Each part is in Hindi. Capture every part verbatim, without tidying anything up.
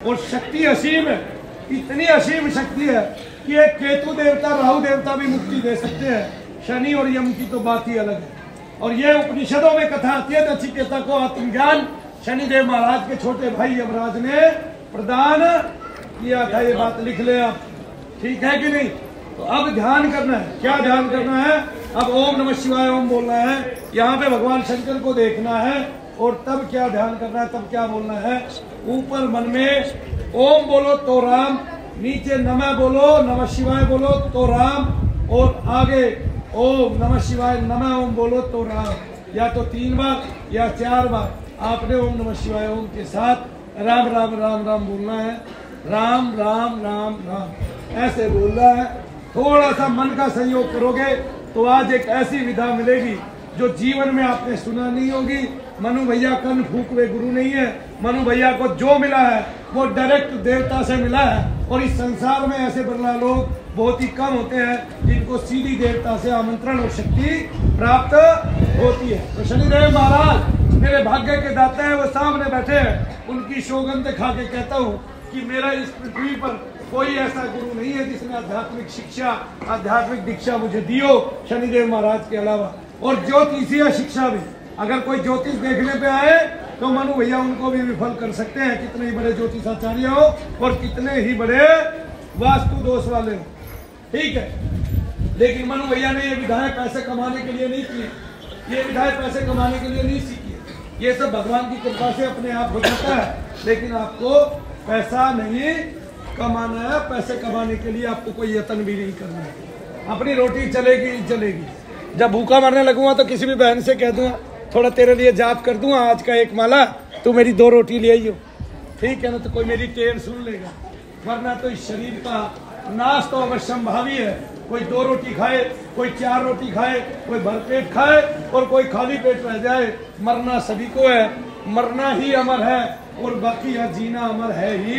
और शक्ति असीम है, इतनी असीम शक्ति है कि एक केतु देवता राहु देवता भी मुक्ति दे सकते हैं। शनि और यम की तो बात ही अलग है। और ये उपनिषदों में कथा आती है, नचिकेता को आत्मज्ञान शनिदेव महाराज के छोटे भाई यमराज ने प्रदान किया था। ये बात लिख ले आप, ठीक है कि नहीं। तो अब ध्यान करना है, क्या ध्यान करना है, अब ओम नमः शिवाय ओम बोलना है, यहाँ पे भगवान शंकर को देखना है और तब क्या ध्यान करना है, तब क्या बोलना है। ऊपर मन में ओम बोलो तो राम, नीचे नमः बोलो, नमः शिवाय बोलो तो राम, और आगे ओम नमः शिवाय नमः ओम बोलो तो राम। या तो तीन बार या चार बार आपने ओम नमः शिवाय ओम के साथ राम राम राम राम बोलना है। राम राम राम राम ऐसे बोलना है। थोड़ा सा मन का संयोग करोगे तो आज एक ऐसी विधा मिलेगी जो जीवन में आपने सुना नहीं होगी। मनु भैया कन फूक वे गुरु नहीं है। मनु भैया को जो मिला है वो डायरेक्ट देवता से मिला है। और इस संसार में ऐसे बिरला लोग बहुत ही कम होते हैं जिनको सीधी देवता से आमंत्रण और शक्ति प्राप्त होती है। तो शनिदेव महाराज मेरे भाग्य के दाता है, वो सामने बैठे हैं। उनकी सौगंध खा के कहता हूँ कि मेरा इस पृथ्वी पर कोई ऐसा गुरु नहीं है जिसने आध्यात्मिक शिक्षा आध्यात्मिक दीक्षा मुझे दी हो शनिदेव महाराज के अलावा। और ज्योतिषीय शिक्षा भी, अगर कोई ज्योतिष देखने पे आए तो मनु भैया उनको भी विफल कर सकते हैं, कितने ही बड़े ज्योतिषाचार्य हो और कितने ही बड़े वास्तु दोष वाले हो, ठीक है। लेकिन मनु भैया ने ये विधाएं पैसे कमाने के लिए नहीं की, ये विधाएं पैसे कमाने के लिए नहीं सीखी। ये सब भगवान की कृपा से अपने आप हो जाता है, लेकिन आपको पैसा नहीं कमाना है। पैसे कमाने के लिए आपको कोई यत्न भी नहीं करना है। अपनी रोटी चलेगी चलेगी। जब भूखा मरने लगूंगा तो किसी भी बहन से कह दूंगा थोड़ा तेरे लिए जाप कर दूंगा आज का एक माला, तू मेरी दो रोटी ले आइयो, ठीक है ना। तो कोई मेरी टेर सुन लेगा, वरना तो इस शरीर का नाश तो अवश्यंभावी है। कोई दो रोटी खाए, कोई चार रोटी खाए, कोई भरपेट खाए और कोई खाली पेट रह जाए। मरना सभी को है, मरना ही अमर है और बाकी यह जीना अमर है ही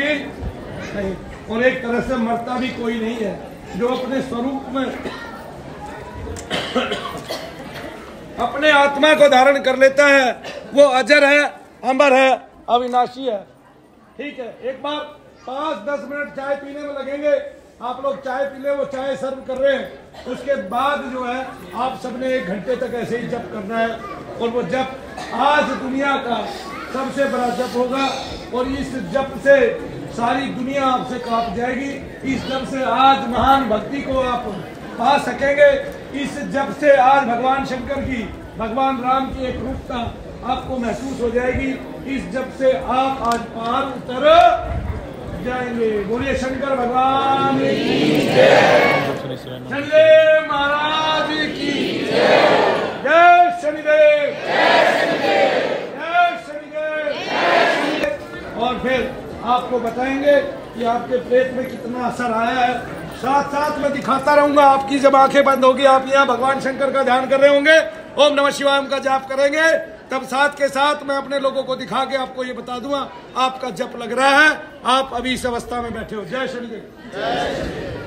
नहीं। और एक तरह से मरता भी कोई नहीं है। जो अपने स्वरूप में अपने आत्मा को धारण कर लेता है वो अजर है, अमर है, अविनाशी है, ठीक है। एक बार पाँच दस मिनट चाय पीने में लगेंगे। आप लोग चाय पी ले, वो चाय सर्व कर रहे हैं, उसके बाद जो है आप सबने एक घंटे तक ऐसे ही जप करना है। और वो जप आज दुनिया का सबसे बड़ा जप होगा और इस जप से सारी दुनिया आपसे कांप जाएगी। इस जप से आज महान भक्ति को आप पा सकेंगे। इस जप से आज भगवान शंकर की, भगवान राम की एक रूपता आपको महसूस हो जाएगी। इस जप से आप आज पार उतर जाएंगे। बोलिए शंकर भगवान की जय, शनिदेव महाराज की जय, शनिदेव जय शनिदेव। और फिर आपको बताएंगे कि आपके पेट में कितना असर आया है। साथ साथ मैं दिखाता रहूंगा। आपकी जब आंखें बंद होगी, आप यहाँ भगवान शंकर का ध्यान कर रहे होंगे, ओम नमः शिवाय का जाप करेंगे, तब साथ के साथ मैं अपने लोगों को दिखा के आपको ये बता दूंगा आपका जप लग रहा है, आप अभी इस अवस्था में बैठे हो। जय शनिदेव।